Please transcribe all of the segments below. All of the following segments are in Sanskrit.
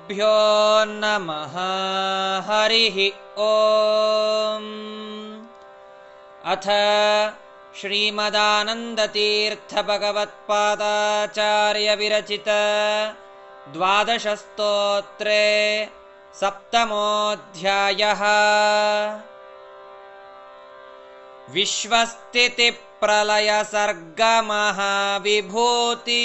श्रीगुरुभ्यो नमः। हरिः ओम्। अथ श्रीमदानन्दतीर्थभगवत्पादाचार्यविरचित द्वादशस्तोत्रे सप्तमोऽध्यायः। विश्वस्थितिप्रलयसर्गमहाविभूति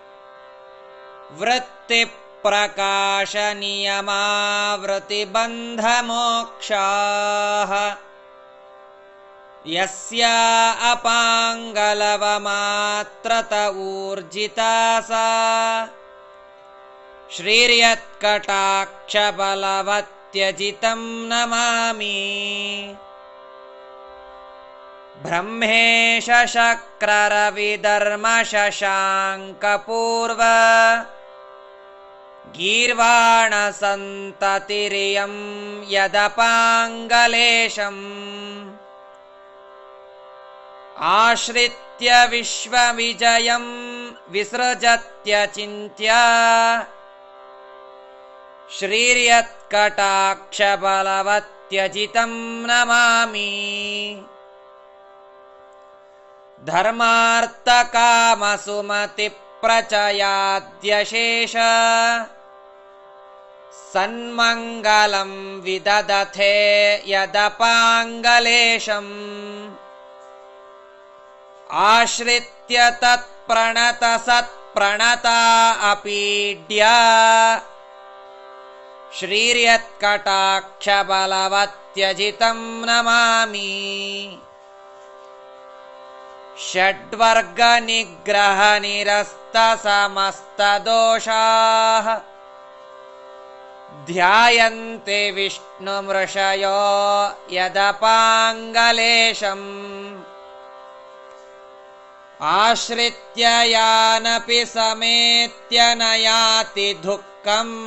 वृत्तिप्रकाशनियमावृत्तिबन्धमोक्षाः यस्या अपाङ्गलवमात्रत ऊर्जिता सा श्रीर्यत्कटाक्षबलवत्यजितं नमामि। ब्रह्मेश शक्ररविधर्मशशाङ्कपूर्व गीर्वाणसन्ततिरियं यदपाङ्गलेशम् आश्रित्य विश्वविजयं विसृजत्यचिन्त्य श्रीर्यत्कटाक्षबलवत्यजितं नमामि। धर्मार्थकामसुमतिप्रचयाद्यशेष सन्मङ्गलं विदधते यदपाङ्गलेशम् आश्रित्य तत्प्रणतसत्प्रणता अपीड्य श्रीर्यत्कटाक्षबलवत्यजितं नमामि। षड्वर्गनिग्रहनिरस्तसमस्तदोषाः ध्यायन्ते विष्णुमृषयो यदपाङ्गलेशम् आश्रित्य यानपि समेत्य न याति दुःखम्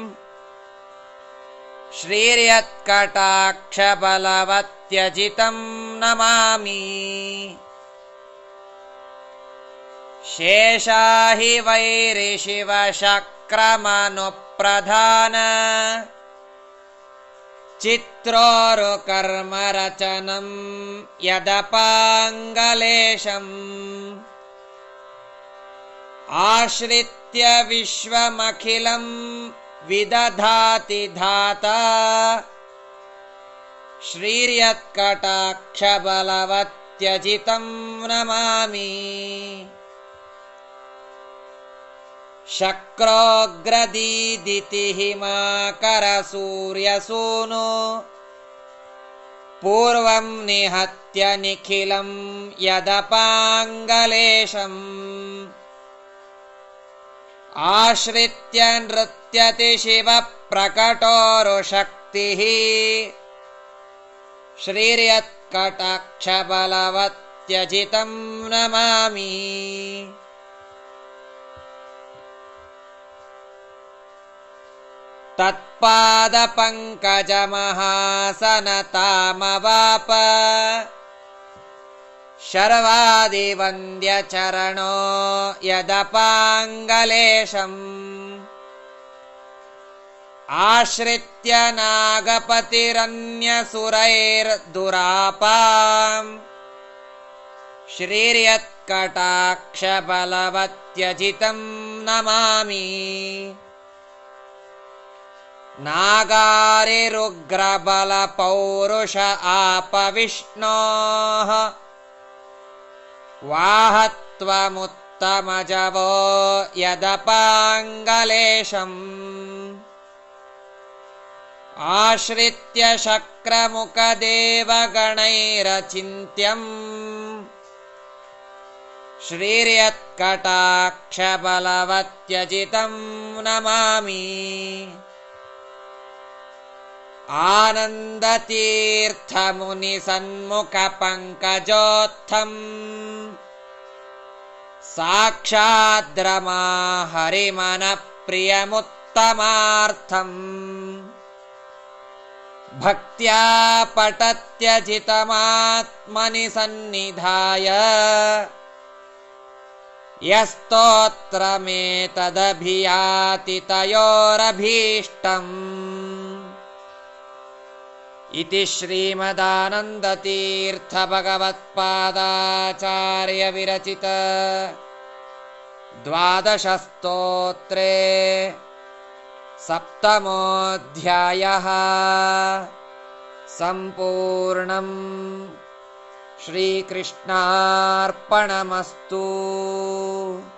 श्रीर्यत्कटाक्षबलवत्यजितं नमामि। शेषा हि वैरिशिवशक्रमनुप्रधान चित्रोरुकर्मरचनं यदपाङ्गलेशम् आश्रित्य विश्वमखिलं विदधाति धाता श्रीर्यत्कटाक्षबलवत्यजितं नमामि। शक्रोऽग्रदीदितिः हिमाकरसूर्यसूनो पूर्वं निहत्य निखिलं यदपाङ्गलेशम् आश्रित्य नृत्यति शिवप्रकटोरुशक्तिः श्रीर्यत्कटाक्षबलवत्यजितं नमामि। तत्पादपङ्कजमहासनतामवाप शर्वादिवन्द्यचरणो यदपाङ्गलेशम् आश्रित्य नागपतिरन्यसुरैर्दुरापाम् श्रीर्यत्कटाक्षबलवत्यजितं नमामि। नागारिरुग्रबलपौरुष आपविष्णोः वाहत्वमुत्तमजवो यदपाङ्गलेशम् आश्रित्य शक्रमुखदेवगणैरचिन्त्यम् श्रीर्यत्कटाक्षबलवत्यजितं नमामि। आनन्दतीर्थमुनिसन्मुखपङ्कजोत्थम् साक्षाद्रमा हरिमनप्रियमुत्तमार्थम् भक्त्या पठत्यजितमात्मनि सन्निधाय यस्तोत्रमेतदभियाति तयोरभीष्टम्। इति श्रीमदानन्दतीर्थ भगवत्पादाचार्य विरचित द्वादशस्तोत्रे सप्तमोऽध्यायः सम्पूर्णम्। श्रीकृष्णार्पणमस्तु।